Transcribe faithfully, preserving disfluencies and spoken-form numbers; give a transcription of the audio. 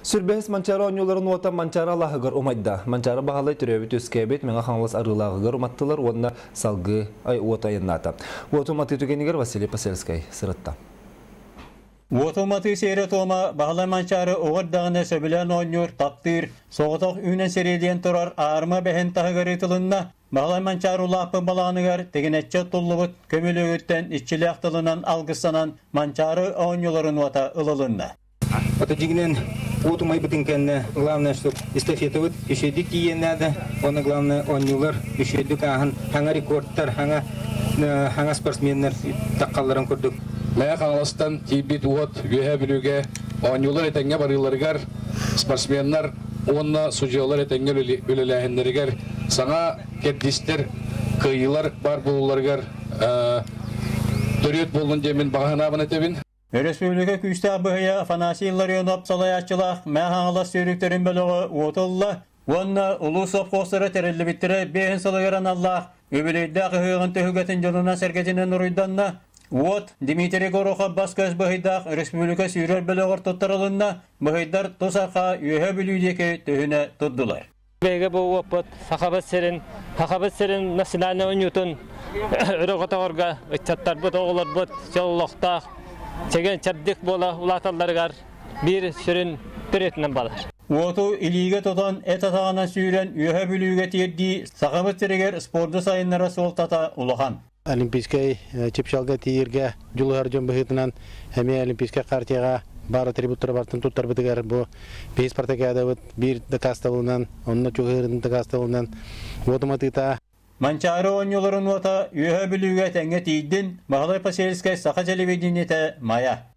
Сүрбәс манчара онюларын уата манчара лахыгар умайда. Манчара бағалай түрәбет өскәбет меңа хаңлас арылағыгар уматтылар, онна салғы ай уата янната. Уату маты түгенігер Василий Пасельскай сырытта. Уату маты сейрі тома бағалай манчары оғырдағына сөбілен онюр тақтыр, соғытақ үйнен середен тұрар арма бәхен тағығар етілінна. Бағалай манчары улапы балағыныгар тегенетчі тұллығыт көмілі өттен итчілі ақтылынан алғысанан манчары онюларын уата ылылынна. Это дигнен вот мой бутинкенне главное что эстафета вот еще дик надо он главное он юлар еще дик ахан ханга рекордтар ханга ханга спортсменнер таккалларын көрдүк. Мая хангаластан тибит вот веhe билүгө он юлар этеңге барыларгар спортсменнер онна судьялар этеңге үлеләһеннәргәр саңа кеддистер кыйлар бар булуларгар төрөт болгон жемин багана бана тебин. Республика күстә быһыя Афанасий Ларионов салаячылах мәһаңлас сөрүктерин белеге отылла. Онна улус совхозлары терелли биттере бен салыгыран Аллах өбелейдә гыгын төгәтен җанына сәргәтенен уруйданна. Вот Дмитрий Горохов баскас быһыдак республика сүйрәр белеге тоттырылынна быһыдар тосака үһә билүдеке төһенә тоддылар. Беге бу опыт сахабат серин сахабат серин национальный унютун өрөгөтөгөргө ичаттар бу оглар бу жоллоктак Çeken çardık bola ulatallargar bir sürün türetinden balar. Otu iliğe tutan et atağına süren ühe bülüge tiyeddi sakabat tereger sporda sayınlara soltata ulahan. Olimpiskay çipşalga tiyirge julu harjon bıhıtınan hemi olimpiska kartiyaga bara tributlara bartın tuttar bitigar bu beş partakada bir dakastavunan onunla çoğırın dakastavunan otomatikta Mançarı onyoların vata ühe bülüge tenge tiydin Mahalay Paselskay saka televizyonete maya.